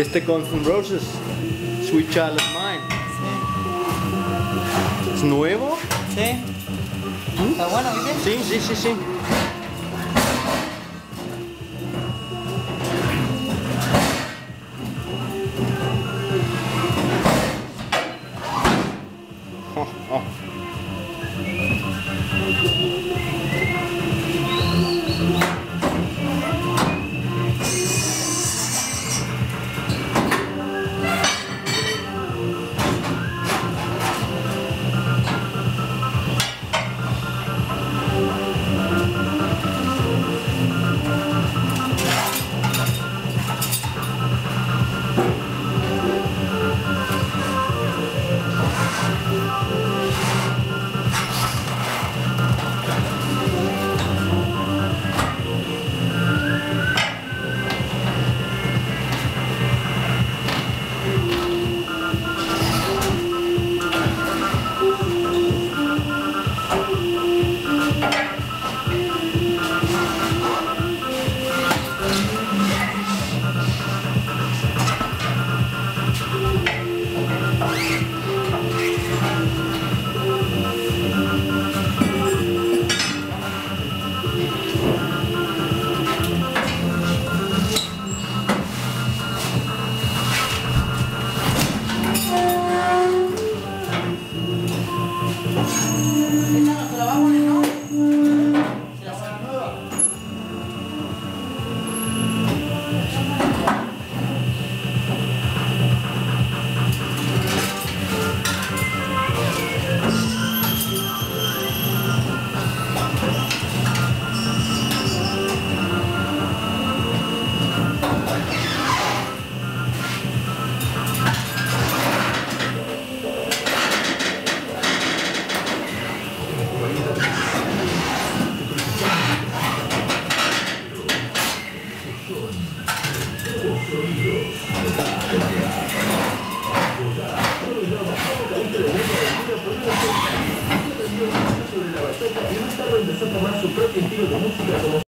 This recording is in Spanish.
Este Guns N' Roses, Sweet Child of Mine. Sí. ¿Es nuevo? Sí. ¿Está bueno, viste? Sí. Oh. Sobre la batalla y más tarde empezó a tomar su propio estilo de música como